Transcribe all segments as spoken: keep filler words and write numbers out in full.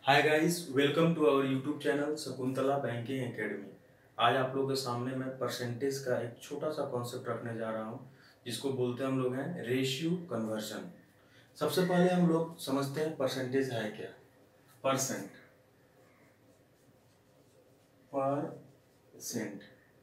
Hi guys, welcome to our YouTube channel Shakuntala banking academy. आज आप लोगों के सामने मैं परसेंटेज का एक छोटा सा कॉन्सेप्ट रखने जा रहा हूं, जिसको बोलते हैं हम लोग हैं रेशियो कन्वर्शन। सबसे पहले हम लोग समझते हैं परसेंटेज है क्या। परसेंट परसेंट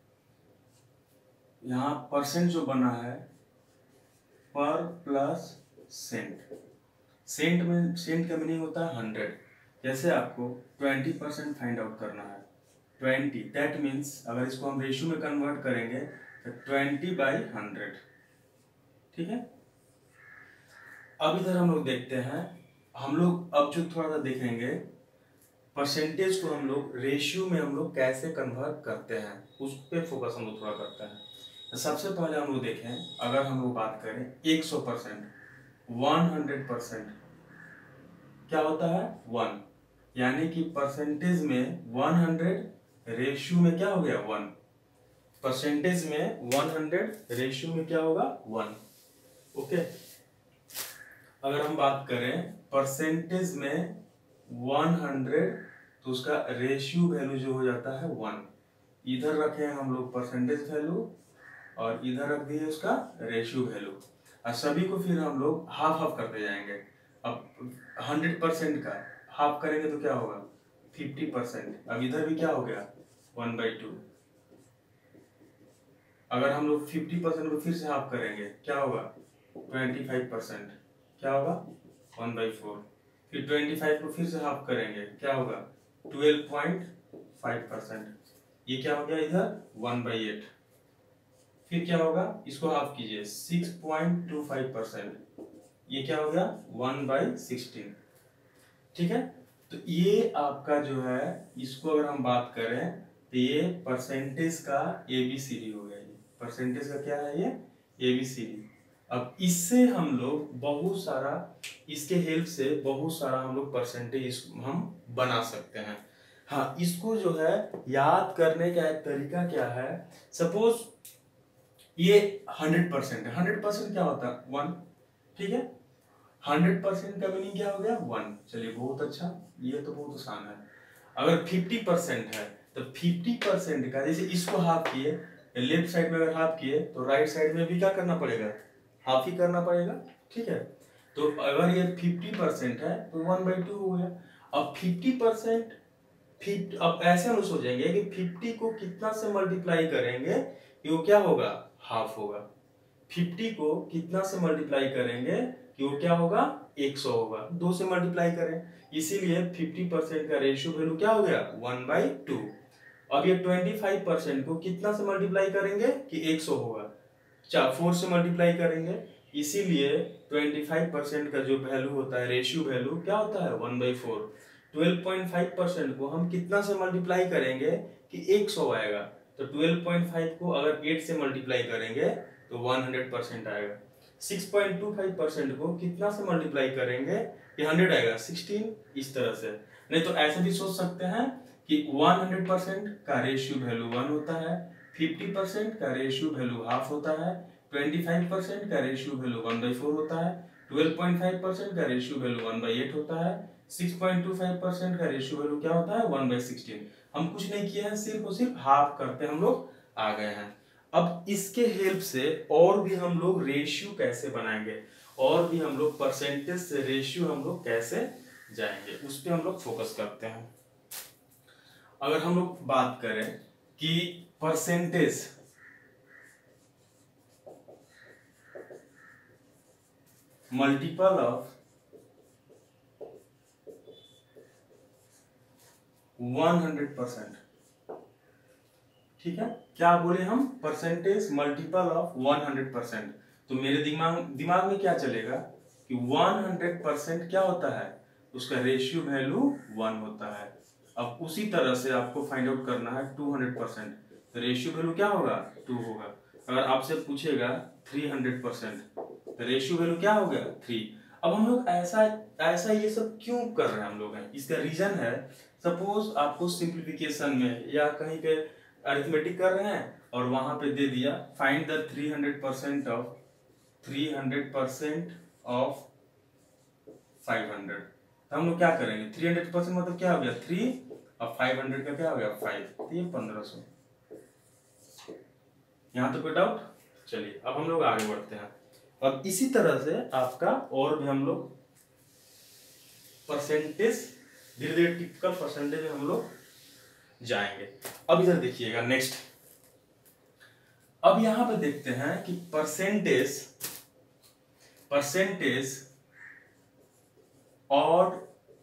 यहाँ परसेंट जो बना है पर प्लस सेंट। सेंट में सेंट का मीनिंग होता है हंड्रेड। जैसे आपको ट्वेंटी परसेंट फाइंड आउट करना है, ट्वेंटी दैट मीन्स अगर इसको हम रेशियो में कन्वर्ट करेंगे तो ट्वेंटी बाई हंड्रेड। ठीक है, अब इधर हम लोग देखते हैं, हम लोग अब जो थोड़ा सा देखेंगे परसेंटेज को हम लोग रेशियो में हम लोग कैसे कन्वर्ट करते हैं, उस पर फोकस हम लोग थोड़ा करते हैं। तो सबसे पहले हम लोग देखें, अगर हम लोग बात करें एक सौ परसेंट, वन हंड्रेड परसेंट क्या होता है वन, यानी कि परसेंटेज में वन हंड्रेड रेशियो में क्या हो गया वन। परसेंटेज में वन हंड्रेड रेशियो में क्या होगा वन। ओके, अगर हम बात करें परसेंटेज में वन हंड्रेड तो उसका रेशियो वैल्यू जो हो जाता है वन। इधर रखे हैं हम लोग परसेंटेज वैल्यू और इधर रख दिए उसका रेशियो वैल्यू, और सभी को फिर हम लोग हाफ हाफ करते जाएंगे। अब हंड्रेड परसेंट का हाफ करेंगे तो क्या होगा फिफ्टी परसेंट। अब इधर भी क्या हो गया वन बाई टू। अगर हम लोग फिफ्टी परसेंट को फिर से हाफ करेंगे क्या होगा ट्वेंटी फाइव परसेंट, क्या होगा वन बाई फोर। फिर ट्वेंटी फाइव को फिर से हाफ करेंगे क्या होगा ट्वेल्व पॉइंट फाइव परसेंट। ये क्या हो गया इधर वन बाई एट। फिर क्या होगा इसको हाफ कीजिए six point two five percent, ये क्या हो गया वन बाई सिक्सटीन। ठीक है, तो ये आपका जो है, इसको अगर हम बात करें तो ये परसेंटेज का एबीसीडी हो गया। ये परसेंटेज का क्या है ये एबीसीडी। अब इससे हम लोग बहुत सारा, इसके हेल्प से बहुत सारा हम लोग परसेंटेज हम बना सकते हैं। हाँ, इसको जो है याद करने का एक तरीका क्या है, सपोज ये हंड्रेड परसेंट है। हंड्रेड परसेंट क्या होता है वन। ठीक है, हंड्रेड परसेंट का मीनिंग क्या हो गया वन। चलिए बहुत अच्छा, ये तो बहुत आसान है। अगर फिफ्टी परसेंट है तो फिफ्टी परसेंट का, जैसे इसको हाफ किए, लेफ्ट साइड में अगर हाफ किए तो राइट साइड में भी क्या करना पड़ेगा हाफ ही करना पड़ेगा। ठीक है, तो अगर ये फिफ्टी परसेंट है तो वन बाई टू हो गया। अब फिफ्टी परसेंट फिफ्टी, अब ऐसे हम सोचेंगे कि फिफ्टी को कितना से मल्टीप्लाई करेंगे कि वो क्या होगा हाफ होगा। फिफ्टी को कितना से मल्टीप्लाई करेंगे कि वो क्या होगा एक सौ होगा। दो से मल्टीप्लाई करें, इसीलिए फिफ्टी परसेंट का रेशियो वैल्यू क्या हो गया वन बाई टू। अब ये ट्वेंटी फाइव परसेंट को कितना से मल्टीप्लाई करेंगे कि एक सौ होगा। चार फोर से मल्टीप्लाई करेंगे, इसीलिए ट्वेंटी फाइव परसेंट का जो वैल्यू होता है रेशियो वैल्यू क्या होता है one by four. Twelve point five percent को हम कितना से मल्टीप्लाई करेंगे कि एक सौ आएगा। तो ट्वेल्व पॉइंट फाइव को अगर एट से मल्टीप्लाई करेंगे तो वन हंड्रेड परसेंट आएगा। Six point two five percent को कितना से मल्टीप्लाई करेंगे कि हंड्रेड आएगा सिक्सटीन। इस तरह से, नहीं तो ऐसे भी सोच सकते हैं कि वन हंड्रेड परसेंट का रेशियो वैल्यू वन होता है, फिफ्टी परसेंट का रेशियो वैल्यू हाफ होता है, ट्वेंटी फाइव परसेंट का ratio value one by four होता है, ट्वेल्व पॉइंट फाइव परसेंट का ratio value one by eight होता है, six point two five percent का रेशियो वैल्यू क्या होता है वन बाई सिक्सटीन। हम कुछ नहीं किए हैं, सिर्फ और सिर्फ हाफ करते हम लोग आ गए हैं। अब इसके हेल्प से और भी हम लोग रेशियो कैसे बनाएंगे, और भी हम लोग परसेंटेज से रेशियो हम लोग कैसे जाएंगे, उस पर हम लोग फोकस करते हैं। अगर हम लोग बात करें कि percentage multiple of one hundred percent, ठीक है, क्या बोले हम percentage multiple of one hundred percent. तो मेरे दिमाग दिमाग में क्या चलेगा कि वन हंड्रेड परसेंट क्या होता है उसका रेशियो वैल्यू वन होता है। अब उसी तरह से आपको फाइंड आउट करना है टू हंड्रेड परसेंट, तो रेशियो वैल्यू क्या होगा टू होगा। अगर आपसे पूछेगा थ्री हंड्रेड परसेंट तो रेशियो वैल्यू क्या हो गया थ्री। अब हम लोग ऐसा ऐसा ये सब क्यों कर रहे हैं हम लोग हैं, इसका रीजन है, सपोज आपको सिंप्लीफिकेशन में या कहीं पे अरिथमेटिक कर रहे हैं और वहां पे दे दिया find the three hundred percent of three hundred percent of five hundred. तो हम लोग क्या करेंगे, थ्री हंड्रेड परसेंट मतलब क्या हो गया थ्री, और फाइव हंड्रेड का क्या हो गया फाइव, तो ये पंद्रह सौ। यहाँ तो कोई डाउट? चलिए अब हम लोग आगे बढ़ते हैं। अब इसी तरह से आपका और भी हम लोग परसेंटेज धीरे धीरे टिपिकल परसेंटेज में हम लोग जाएंगे। अब इधर देखिएगा नेक्स्ट, अब यहां पे देखते हैं कि परसेंटेज परसेंटेज और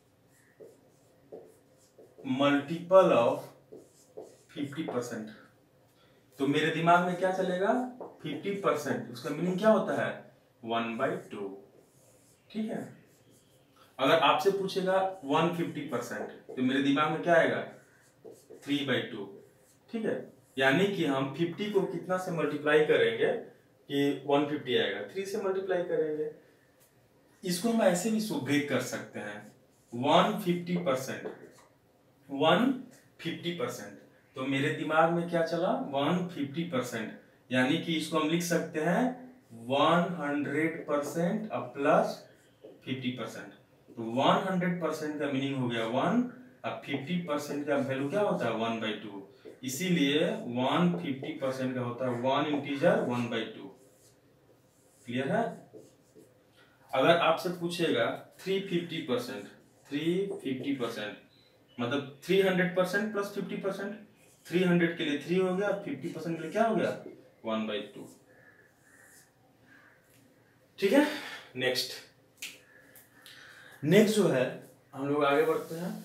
मल्टीपल ऑफ फिफ्टी परसेंट। तो मेरे दिमाग में क्या चलेगा, फिफ्टी परसेंट, उसका मीनिंग क्या होता है वन बाई टू। ठीक है, अगर आपसे पूछेगा वन फिफ्टी परसेंट तो मेरे दिमाग में क्या आएगा थ्री बाई टू। ठीक है, यानी कि हम फिफ्टी को कितना से मल्टीप्लाई करेंगे कि वन फिफ्टी आएगा, थ्री से मल्टीप्लाई करेंगे। इसको हम ऐसे भी ब्रेक कर सकते हैं, one fifty percent one fifty percent. तो मेरे दिमाग में क्या चला वन फिफ्टी परसेंट, यानी कि इसको हम लिख सकते हैं one hundred percent plus fifty percent. तो वन हंड्रेड परसेंट का मीनिंग हो गया वन, अब फिफ्टी परसेंट का वैल्यू क्या होता है वन बाई टू, इसीलिए वन फिफ्टी परसेंट का होता है one integer one by two. Clear है? अगर आपसे पूछेगा three fifty percent three fifty percent मतलब three hundred percent plus fifty percent, three hundred के लिए थ्री हो गया, फिफ्टी परसेंट के लिए क्या हो गया वन बाई टू। ठीक है, नेक्स्ट नेक्स्ट जो है हम लोग आगे बढ़ते हैं,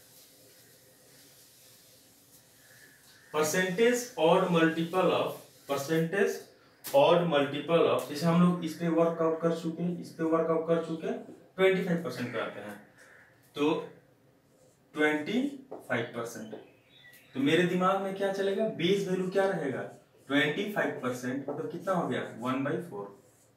परसेंटेज और मल्टीपल ऑफ परसेंटेज और मल्टीपल ऑफ, जैसे हम लोग इस पे वर्कआउट कर चुके हैं, इस पे वर्कआउट कर चुके ट्वेंटी फाइव परसेंट करते हैं, तो ट्वेंटी फाइव परसेंट। तो मेरे दिमाग में क्या चलेगा, बेस वैल्यू क्या रहेगा ट्वेंटी फाइव परसेंट, मतलब कितना हो गया वन बाई फोर।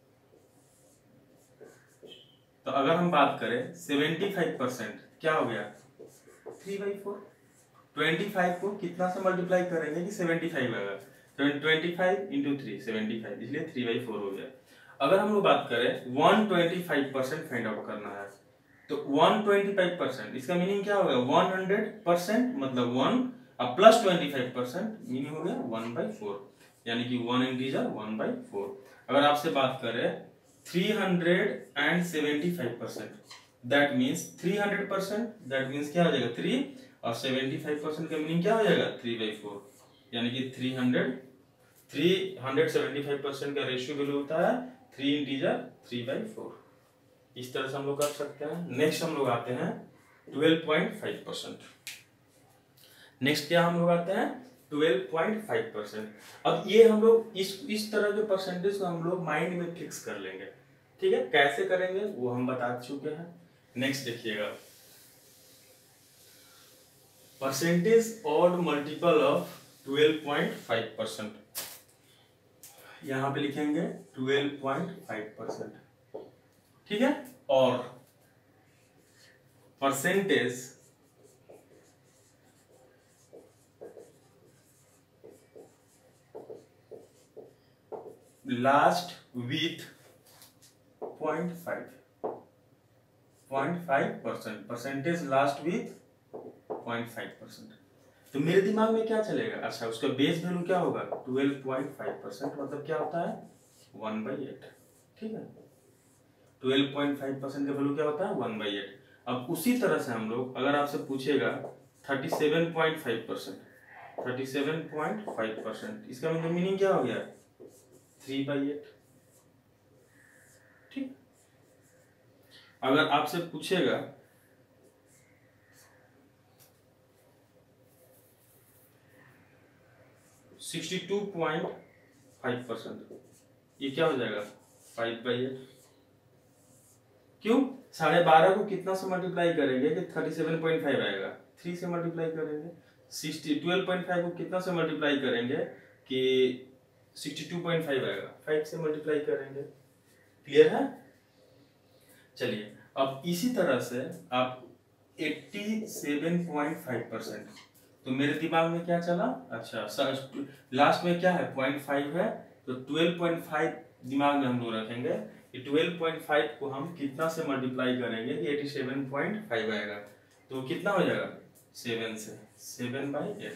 तो अगर हम बात करें सेवेंटी फाइव परसेंट क्या हो गया three by four. Twenty five को कितना से मल्टीप्लाई करेंगे कि सेवेंटी फाइव आएगा, twenty five into three seventy five, इसलिए थ्री बाई फोर हो गया। अगर हम लोग बात करें one twenty five percent find out करना है, तो वन ट्वेंटी फाइव परसेंट इसका मीनिंग क्या होगा वन हंड्रेड परसेंट मतलब वन, अब plus twenty five percent meaning हो गया वन बाई फोर, यानी कि one integer one by four. अगर आपसे बात करें three hundred seventy five percent, that means three hundred percent, that means क्या हो जाएगा थ्री, और सेवेंटी फाइव परसेंट का मीनिंग क्या हो जाएगा थ्री बाई फोर, यानी कि three hundred three hundred seventy five percent का रेशियो वैल्यू होता है three integer three by four. इस तरह से हम लोग कर सकते हैं। नेक्स्ट हम लोग आते हैं twelve point five percent. Next क्या हम लोग आते हैं ट्वेल्व पॉइंट फाइव परसेंट। अब ये हम लोग इस इस तरह के परसेंटेज को हम लोग माइंड में फिक्स कर लेंगे। ठीक है, कैसे करेंगे वो हम बता चुके हैं। नेक्स्ट देखिएगा, परसेंटेज और multiple of twelve point five percent, यहां पे लिखेंगे ट्वेल्व पॉइंट फाइव परसेंट। ठीक है, और percentage last with point five point five percent, percentage last with point five percent. तो मेरे दिमाग में क्या चलेगा, अच्छा उसका बेस वैल्यू क्या होगा ट्वेल्व पॉइंट फाइव परसेंट, मतलब क्या होता है वन बाई एट। ठीक है, ट्वेल्व पॉइंट फाइव परसेंट का वैल्यू क्या होता है वन बाई एट। अब उसी तरह से हम लोग अगर आपसे पूछेगा thirty seven point five percent thirty seven point five percent, इसका मीनिंग क्या हो गया थ्री बाई एट। ठीक, अगर आपसे पूछेगा sixty two point five percent, ये क्या हो जाएगा फाइव बाई एट। क्यों, साढ़े बारह को कितना से मल्टीप्लाई करेंगे कि थर्टी सेवन पॉइंट फाइव आएगा, थ्री से मल्टीप्लाई करेंगे। सिक्सटी ट्वेल्व पॉइंट फाइव को कितना से मल्टीप्लाई करेंगे कि सिक्सटी टू पॉइंट फाइव आएगा, फाइव से मल्टीप्लाई करेंगे। क्लियर है? चलिए अब इसी तरह से आप eighty seven point five percent, तो मेरे दिमाग में क्या चला, अच्छा लास्ट में क्या है पॉइंट फाइव है, तो ट्वेल्व पॉइंट फाइव दिमाग में हम लोग रखेंगे, कि ट्वेल्व पॉइंट फाइव को हम कितना से मल्टीप्लाई करेंगे कि एटी सेवन पॉइंट फाइव आएगा, तो कितना हो जाएगा सेवन से, सेवन बाई एट।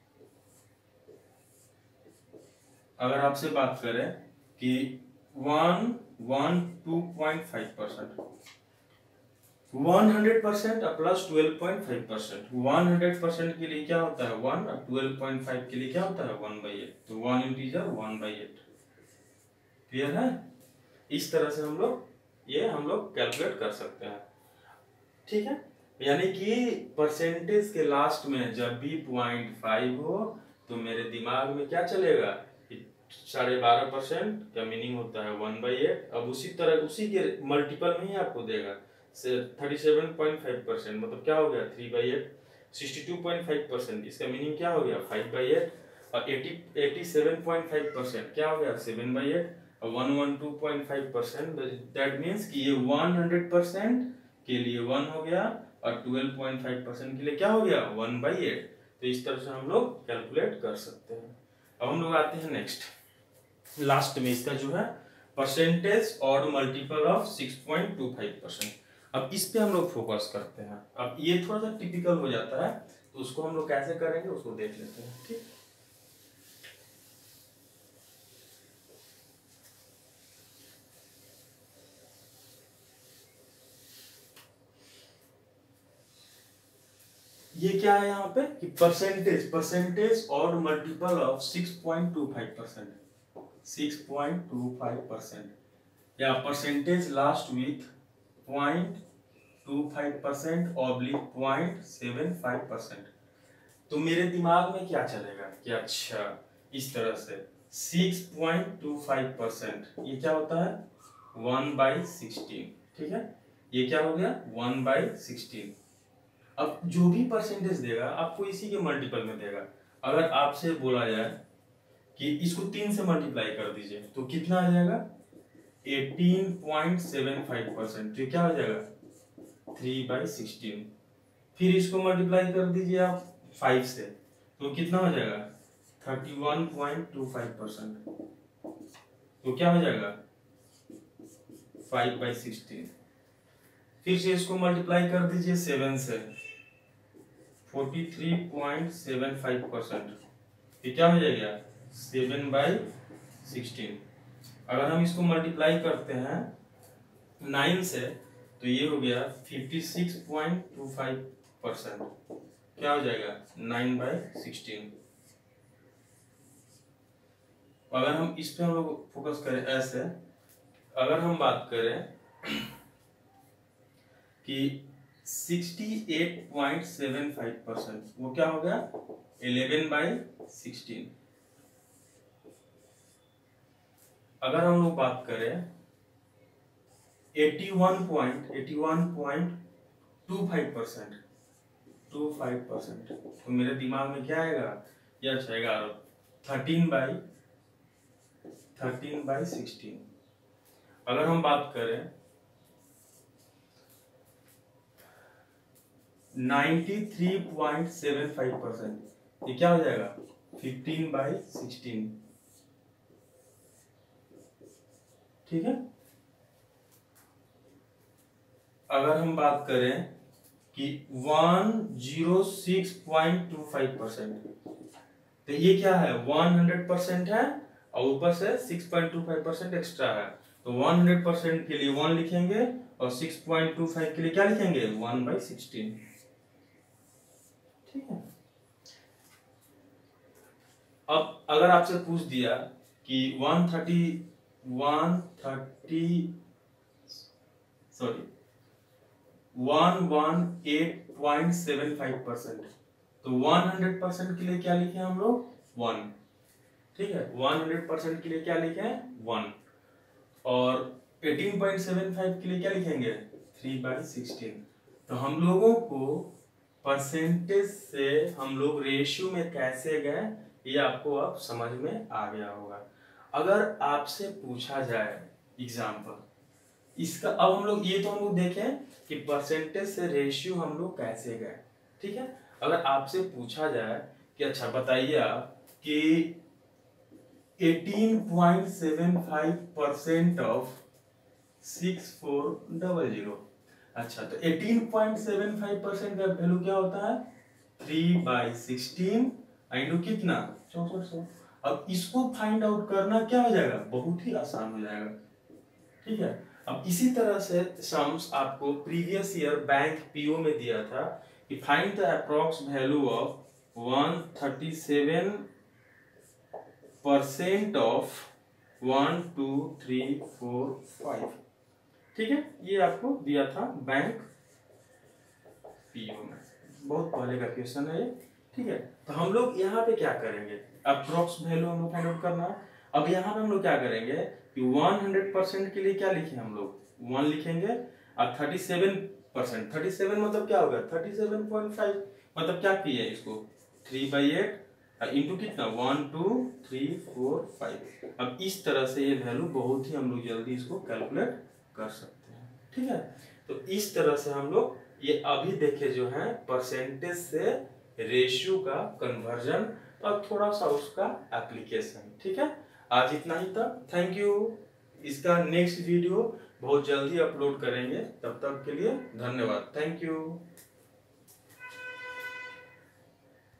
अगर आपसे बात करें कि one one two point five percent, one hundred percent plus twelve point five percent, one hundred percent के लिए क्या होता है वन, और ट्वेल्व पॉइंट फाइव के लिए क्या होता है वन बाई एट, तो one integer one by eight. Clear है? इस तरह से हम लोग ये हम लोग कैलकुलेट कर सकते हैं। ठीक है, यानी कि परसेंटेज के लास्ट में जब भी पॉइंट फाइव हो तो मेरे दिमाग में क्या चलेगा, साढ़े बारह परसेंट का मीनिंग होता है वन बाई एट। अब उसी तरह उसी के मल्टीपल में ही आपको देगा thirty seven point five percent, मतलब क्या हो गया three by eight. Sixty two point five percent इसका मीनिंग क्या हो गया फाइव बाई एट। और eighty eighty seven point five percent क्या हो गया सेवन बाई एट। और one one two point five percent that means कि ये वन हंड्रेड परसेंट के लिए वन हो गया और ट्वेल्व पॉइंट फाइव परसेंट के लिए क्या हो गया वन बाई एट। तो इस तरह से हम लोग कैलकुलेट कर सकते हैं। अब हम लोग आते हैं नेक्स्ट लास्ट में, इसका जो है परसेंटेज और multiple of six point two five percent. अब इस पे हम लोग फोकस करते हैं। अब ये थोड़ा सा टिपिकल हो जाता है, तो उसको हम लोग कैसे करेंगे उसको देख लेते हैं। ठीक, ये क्या है यहाँ पे कि परसेंटेज परसेंटेज और multiple of six point two five percent, six point two five percent या percentage last with point two five percent oblique point seven five percent. तो मेरे दिमाग में क्या चलेगा कि अच्छा इस तरह से six point two five percent ये क्या होता है वन बाई सिक्सटीन। ठीक है, ये क्या हो गया वन बाई सिक्सटीन। अब जो भी परसेंटेज देगा आपको इसी के मल्टीपल में देगा। अगर आपसे बोला जाए कि इसको तीन से मल्टीप्लाई कर दीजिए तो कितना आ जाएगा eighteen point seven five percent, तो क्या हो जाएगा थ्री बाई सिक्सटीन। फिर इसको मल्टीप्लाई कर दीजिए आप फाइव से तो कितना हो जाएगा thirty one point two five percent, तो क्या हो जाएगा फाइव बाई सिक्सटीन। फिर से इसको मल्टीप्लाई कर दीजिए सेवन से forty three point seven five percent, ये क्या हो जाएगा सेवन बाई सिक्सटीन। अगर हम इसको मल्टीप्लाई करते हैं नाइन से तो ये हो गया fifty six point two five percent, क्या हो जाएगा नाइन बाई सिक्सटीन। अगर हम इस पे हम लोग फोकस करें ऐसे, अगर हम बात करें कि sixty eight point seven five percent वो क्या हो गया इलेवन बाई सिक्सटीन। अगर हम लोग बात करें eighty one point eighty one point two five percent two five percent तो मेरे दिमाग में क्या आएगा यह आएगा thirteen by thirteen by sixteen. अगर हम बात करें ninety three point seven five percent ये क्या हो जाएगा फिफ्टीन बाई सिक्सटीन। ठीक है, अगर हम बात करें कि one zero six point two five percent तो ये क्या है वन हंड्रेड परसेंट है और ऊपर से six point two five percent extra है, तो वन हंड्रेड परसेंट के लिए वन लिखेंगे और सिक्स पॉइंट टू फाइव के लिए क्या लिखेंगे वन बाई सिक्सटीन। ठीक है, अब अगर आपसे पूछ दिया कि one thirty one thirty sorry one one eight point seven five percent तो वन हंड्रेड परसेंट के लिए क्या लिखे हम लोग वन। ठीक है, वन हंड्रेड परसेंट के लिए क्या लिखे वन और एटीन पॉइंट सेवन फाइव के लिए क्या लिखेंगे थ्री बाई सिक्सटीन। तो हम लोगों को परसेंटेज से हम लोग रेशियो में कैसे गए ये आपको अब समझ में आ गया होगा। अगर आपसे पूछा जाए एग्जाम्पल इसका, अब हम लोग ये तो हम लोग देखें कि परसेंटेज से रेशियो हम लोग कैसे गए। ठीक है, अगर आपसे पूछा जाए कि अच्छा बताइए आप कि eighteen point seven five percent of six four double zero. अच्छा, तो eighteen point seven five percent का वैल्यू क्या होता है? थ्री बाई सिक्सटीन इंटू कितना? चौसठ सौ। अब इसको फाइंड आउट करना क्या हो जाएगा? बहुत ही आसान हो जाएगा। ठीक है, अब इसी तरह से सम्स आपको प्रीवियस ईयर बैंक पीओ में दिया था कि find the approx value of one thirty seven percent of one two three four five. ठीक है, ये आपको दिया था बैंक पीओ में, बहुत पहले का क्वेश्चन है ये। ठीक है, तो हम लोग यहाँ पे क्या करेंगे? अप्रॉक्स वैल्यू हम लोग फाइंड आउट करना है। अब यहाँ पे हम लोग क्या करेंगे कि हंड्रेड परसेंट के लिए क्या लिखे हम लोग? वन लिखेंगे। और thirty seven percent, thirty seven मतलब क्या होगा? थर्टी सेवन पॉइंट फाइव मतलब क्या किए इसको? थ्री बाई एट इंटू कितना? One two three four five. अब इस तरह से ये वैल्यू बहुत ही हम लोग जल्दी इसको कैलकुलेट कर सकते हैं। ठीक है, तो इस तरह से हम लोग ये अभी देखे जो है परसेंटेज से रेशियो का कन्वर्जन और थोड़ा सा उसका एप्लीकेशन। ठीक है, आज इतना ही था। Thank you. इसका नेक्स्ट वीडियो बहुत जल्दी अपलोड करेंगे, तब तक के लिए धन्यवाद। Thank you.